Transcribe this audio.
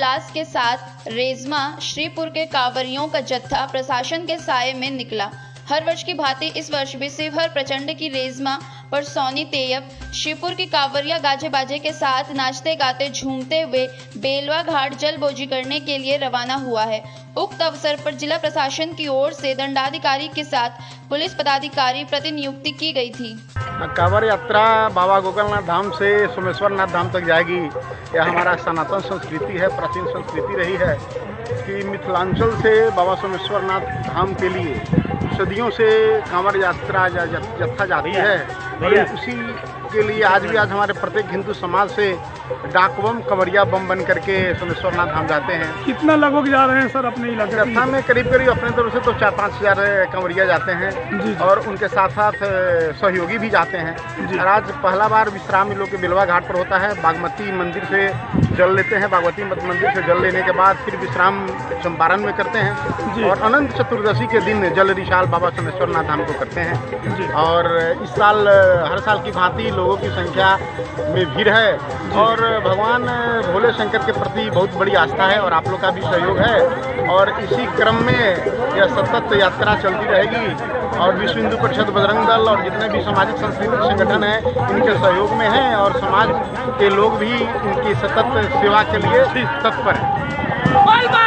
उल्लास के साथ रेजमा श्रीपुर के कांवरियों का जत्था प्रशासन के साये में निकला। हर वर्ष की भांति इस वर्ष भी शिवहर प्रचंड की रेजमा पर सोनी तेयब श्रीपुर की कांवरिया गाजे बाजे के साथ नाचते गाते झूमते हुए बेलवा घाट जलबोजी करने के लिए रवाना हुआ है। उक्त अवसर पर जिला प्रशासन की ओर से दंडाधिकारी के साथ पुलिस पदाधिकारी प्रतिनियुक्ति की गई थी। कांवड़ यात्रा बाबा गोकलनाथ धाम से सोमेश्वरनाथ धाम तक जाएगी। यह हमारा सनातन संस्कृति है, प्राचीन संस्कृति रही है कि मिथिलांचल से बाबा सोमेश्वरनाथ धाम के लिए सदियों से कांवड़ यात्रा जत्था जाती है। और उसी के लिए आज हमारे प्रत्येक हिंदू समाज से डाक बम कंवरिया बम बन करके सोमेश्वरनाथ धाम जाते हैं। कितना लगभग जा रहे हैं सर अपने इलाके जत्था में? करीब अपने तरफ से तो 4-5 हज़ार कंवरिया जाते हैं और उनके साथ साथ सहयोगी भी जाते हैं। और आज पहला बार विश्राम लोग के बेलवा घाट पर होता है। बागमती मंदिर से जल लेते हैं, बागमती मंदिर से जल लेने के बाद फिर विश्राम चंपारण में करते हैं और अनंत चतुर्दशी के दिन जल रिशाल बाबा सोमेश्वरनाथ धाम को करते हैं। और इस साल हर साल की भांति लोगों की संख्या में भीड़ है और भगवान भोले शंकर के प्रति बहुत बड़ी आस्था है और आप लोग का भी सहयोग है। और इसी क्रम में यह सतत यात्रा चलती रहेगी और विश्व हिंदू परिषद, बजरंग दल और जितने भी सामाजिक सांस्कृतिक संगठन हैं इनके सहयोग में हैं और समाज के लोग भी इनकी सतत सेवा के लिए तत्पर हैं।